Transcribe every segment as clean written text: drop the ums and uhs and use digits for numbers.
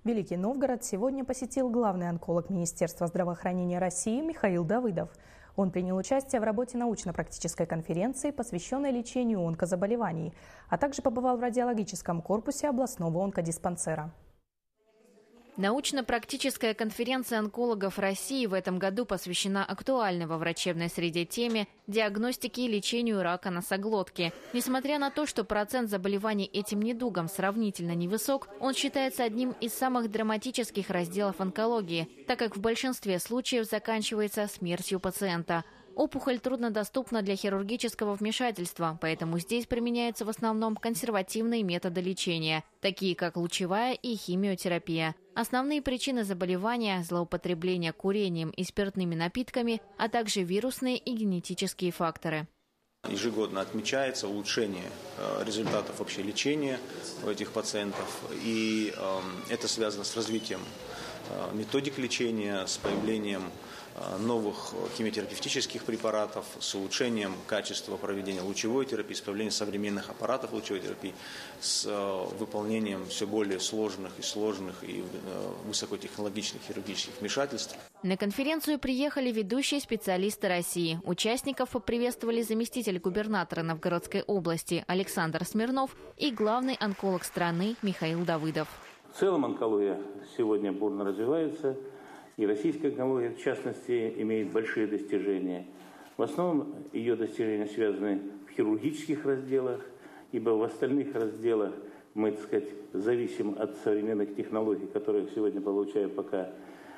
Великий Новгород сегодня посетил главный онколог Министерства здравоохранения России Михаил Давыдов. Он принял участие в работе научно-практической конференции, посвященной лечению онкозаболеваний, а также побывал в радиологическом корпусе областного онкодиспансера. Научно-практическая конференция онкологов России в этом году посвящена актуальной во врачебной среде теме диагностики и лечению рака носоглотки. Несмотря на то, что процент заболеваний этим недугом сравнительно невысок, он считается одним из самых драматических разделов онкологии, так как в большинстве случаев заканчивается смертью пациента. Опухоль труднодоступна для хирургического вмешательства, поэтому здесь применяются в основном консервативные методы лечения, такие как лучевая и химиотерапия. Основные причины заболевания – злоупотребление курением и спиртными напитками, а также вирусные и генетические факторы. Ежегодно отмечается улучшение результатов вообще лечения у этих пациентов, и это связано с развитием методик лечения, с появлением новых химиотерапевтических препаратов, с улучшением качества проведения лучевой терапии, с появлением современных аппаратов лучевой терапии, с выполнением все более сложных и высокотехнологичных хирургических вмешательств. На конференцию приехали ведущие специалисты России. Участников поприветствовали заместитель губернатора Новгородской области Александр Смирнов и главный онколог страны Михаил Давыдов. В целом онкология сегодня бурно развивается. И российская онкология, в частности, имеет большие достижения. В основном ее достижения связаны в хирургических разделах, ибо в остальных разделах мы, так сказать, зависим от современных технологий, которые сегодня получаем пока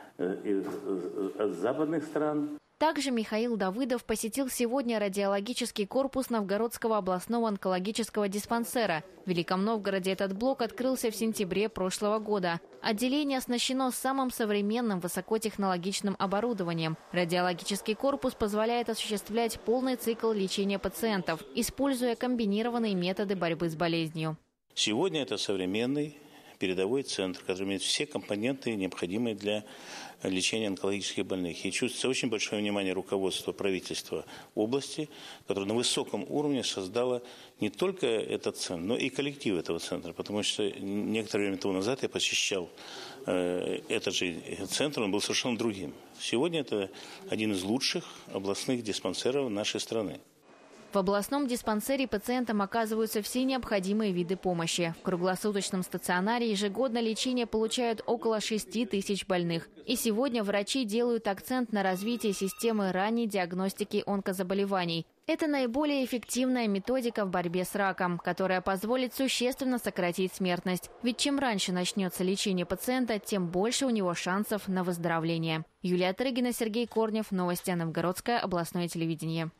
от западных стран. Также Михаил Давыдов посетил сегодня радиологический корпус Новгородского областного онкологического диспансера. В Великом Новгороде этот блок открылся в сентябре прошлого года. Отделение оснащено самым современным высокотехнологичным оборудованием. Радиологический корпус позволяет осуществлять полный цикл лечения пациентов, используя комбинированные методы борьбы с болезнью. Сегодня это современный передовой центр, который имеет все компоненты, необходимые для лечения онкологических больных. И чувствуется очень большое внимание руководства правительства области, которое на высоком уровне создало не только этот центр, но и коллектив этого центра. Потому что некоторое время тому назад я посещал этот же центр, он был совершенно другим. Сегодня это один из лучших областных диспансеров нашей страны. В областном диспансере пациентам оказываются все необходимые виды помощи. В круглосуточном стационаре ежегодно лечение получают около 6 тысяч больных. И сегодня врачи делают акцент на развитии системы ранней диагностики онкозаболеваний. Это наиболее эффективная методика в борьбе с раком, которая позволит существенно сократить смертность. Ведь чем раньше начнется лечение пациента, тем больше у него шансов на выздоровление. Юлия Трыгина, Сергей Корнев. Новости. Новгородское областное телевидение.